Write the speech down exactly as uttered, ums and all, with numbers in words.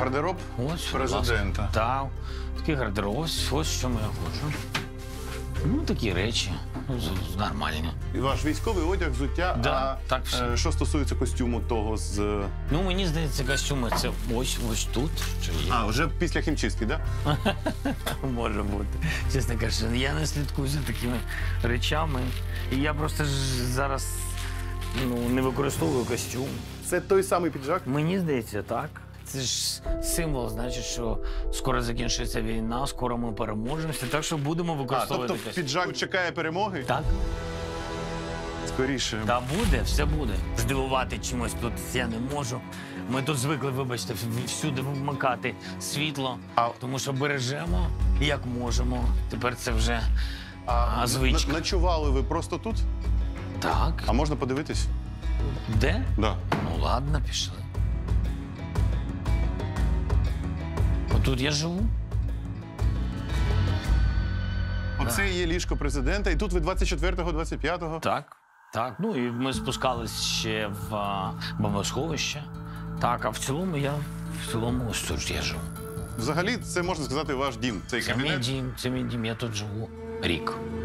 Гардероб Ось, президента. Так, такий гардероб, ось, ось що я ходжу. Ну, такі речі, ну, з- з- нормальні. І ваш військовий одяг, взуття, Да, а так все. е, що стосується костюму того з... Ну, мені здається, костюми це ось, ось тут, що є. А, вже після хімчистки, так? Да? Може бути. Чесно кажучи, я не слідкую за такими речами. І я просто ж зараз ну, не використовую костюм. Це той самий піджак? Мені здається, так. Це ж символ, значить, що скоро закінчиться війна, скоро ми переможемося, так що будемо А, використовувати тобто костюм. піджак чекає перемоги? Так, Скоріше. та буде, все буде. Здивувати чимось тут я не можу. Ми тут звикли, вибачте, в- всюди вмикати світло, А- тому що бережемо, як можемо. Тепер це вже А, а, звичка. н- Ночували ви просто тут? Так. А можна подивитись? Де? Да. Ну ладно, пішли. Отут я живу. Оце і є ліжко президента, і тут ви двадцять четвертого, двадцять п'ятого. Так, так. Ну і ми спускались ще в а, бомбосховище. Так, а в цілому я в цілому ось тут ж я живу. Взагалі, це можна сказати ваш дім. Цей Це мій кабінет. дім, це мій дім, я тут живу рік.